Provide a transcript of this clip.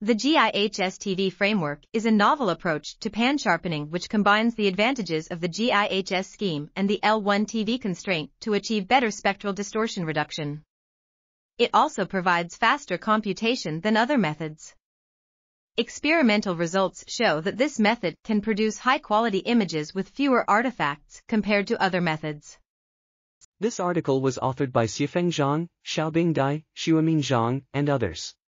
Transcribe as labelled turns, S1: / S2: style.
S1: The GIHS TV framework is a novel approach to pansharpening which combines the advantages of the GIHS scheme and the L1 TV constraint to achieve better spectral distortion reduction. It also provides faster computation than other methods. Experimental results show that this method can produce high-quality images with fewer artifacts compared to other methods.
S2: This article was authored by Xuefeng Zhang, Xiaobing Dai, Xuemin Zhang, and others.